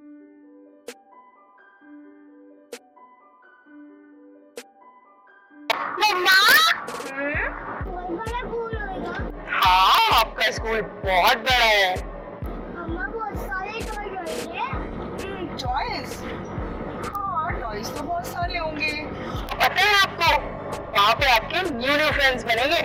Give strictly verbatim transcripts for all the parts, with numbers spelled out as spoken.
हाँ, आपका स्कूल बहुत बड़ा है। मम्मा बहुत सारे टॉयज हैं। टॉयज? हाँ, टॉयज तो बहुत सारे होंगे। पता है आपको, वहाँ पे आपके न्यू न्यू फ्रेंड्स बनेंगे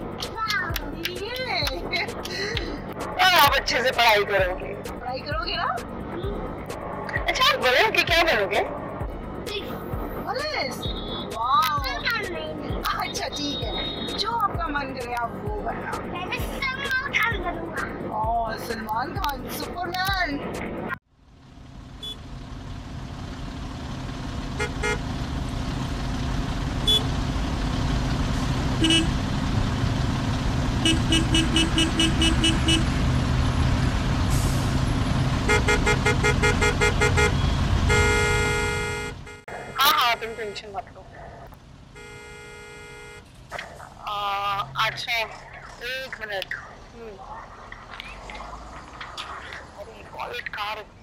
और आप अच्छे से पढ़ाई करोगे। पढ़ाई करोगे ना? अच्छा, आप बड़े होके क्या बनोगे? पुलिस? वाह, अच्छा ठीक है, जो आपका मन करे आप वो बनना। मैं सलमान खान बनूंगा। Oh, Salman Khan, Superman. हाँ हाँ, तुम टेंशन मत लो। अच्छा, एक मिनट। अरे वॉलेट कहाँ रखी?